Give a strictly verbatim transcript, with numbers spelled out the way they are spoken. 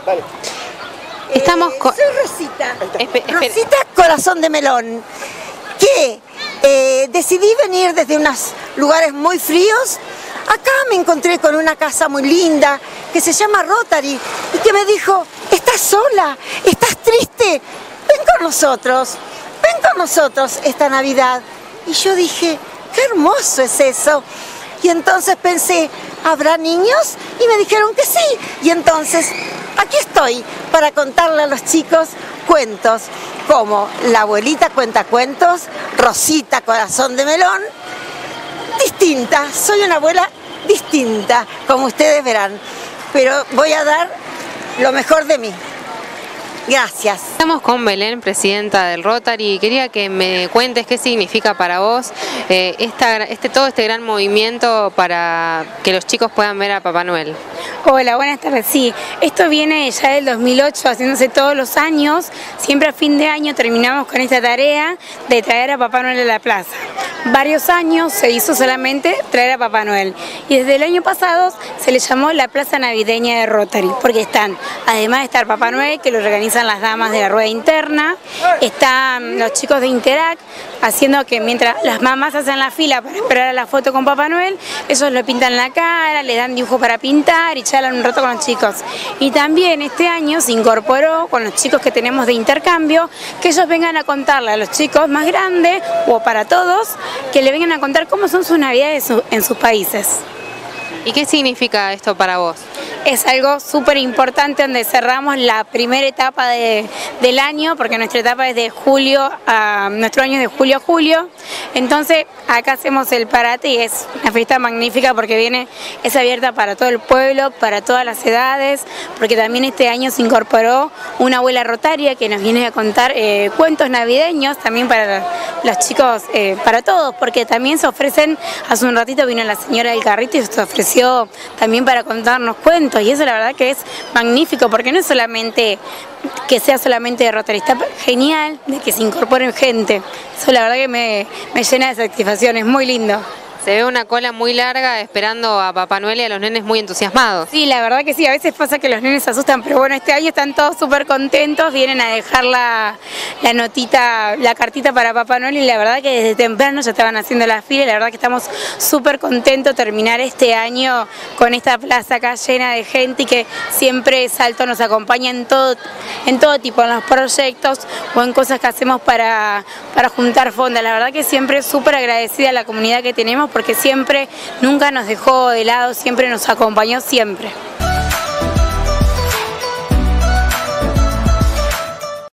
Dale. Estamos con... Eh, soy Rosita. Espe- espe- Rosita Corazón de Melón. Que eh, decidí venir desde unos lugares muy fríos. Acá me encontré con una casa muy linda que se llama Rotary y que me dijo, estás sola, estás triste, ven con nosotros, ven con nosotros esta Navidad. Y yo dije, qué hermoso es eso. Y entonces pensé, ¿habrá niños? Y me dijeron que sí. Y entonces, aquí estoy para contarle a los chicos cuentos, como La abuelita cuenta cuentos, Rosita Corazón de Melón, distinta, soy una abuela distinta, como ustedes verán, pero voy a dar lo mejor de mí. Gracias. Estamos con Belén, presidenta del Rotary, y quería que me cuentes qué significa para vos eh, esta, este, todo este gran movimiento para que los chicos puedan ver a Papá Noel. Hola, buenas tardes. Sí, esto viene ya del dos mil ocho, haciéndose todos los años. Siempre a fin de año terminamos con esta tarea de traer a Papá Noel a la plaza. Varios años se hizo solamente traer a Papá Noel. Y desde el año pasado se le llamó la Plaza Navideña de Rotary, porque están, además de estar Papá Noel, que lo organizan las damas de la rueda interna, están los chicos de Interact, haciendo que mientras las mamás hacen la fila para esperar a la foto con Papá Noel, ellos lo pintan la cara, le dan dibujo para pintar y charlan un rato con los chicos. Y también este año se incorporó con los chicos que tenemos de intercambio, que ellos vengan a contarle a los chicos más grandes, o para todos, que le vengan a contar cómo son sus navidades en sus países. ¿Y qué significa esto para vos? Es algo súper importante donde cerramos la primera etapa de, del año, porque nuestra etapa es de julio a, nuestro año es de julio a julio. Entonces acá hacemos el parate y es una fiesta magnífica porque viene, es abierta para todo el pueblo, para todas las edades, porque también este año se incorporó una abuela rotaria que nos viene a contar eh, cuentos navideños también para los chicos, eh, para todos, porque también se ofrecen, hace un ratito vino la señora del carrito y se ofreció también para contarnos cuentos, y eso la verdad que es magnífico, porque no es solamente que sea solamente de Rotary, está genial de que se incorporen gente, eso la verdad que me, me llena de satisfacción, es muy lindo. Se ve una cola muy larga esperando a Papá Noel y a los nenes muy entusiasmados. Sí, la verdad que sí, a veces pasa que los nenes se asustan, pero bueno, este año están todos súper contentos, vienen a dejar la, la notita, la cartita para Papá Noel, y la verdad que desde temprano ya estaban haciendo la fila, y la verdad que estamos súper contentos de terminar este año con esta plaza acá llena de gente, y que siempre Salto nos acompaña en todo, en todo tipo, en los proyectos o en cosas que hacemos para, para juntar fondos. La verdad que siempre súper agradecida a la comunidad que tenemos, porque siempre, nunca nos dejó de lado, siempre nos acompañó siempre.